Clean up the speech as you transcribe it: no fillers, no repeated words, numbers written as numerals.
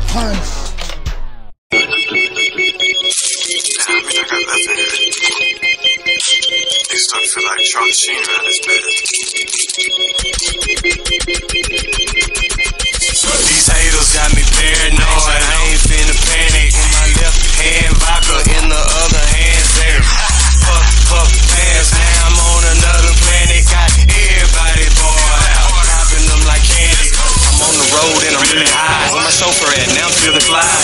Punch. I got nothing here. They start to feel like Charlie Sheen around this bed. These haters got me paranoid. I ain't finna panic. In my left hand, vodka, in the other hand, Zary. Puff, pass. Now I'm on another planet. Got everybody bored out. Popping them like candy. I'm on the road and I'm really high. Where my chauffeur at? Now I'm feeling fly.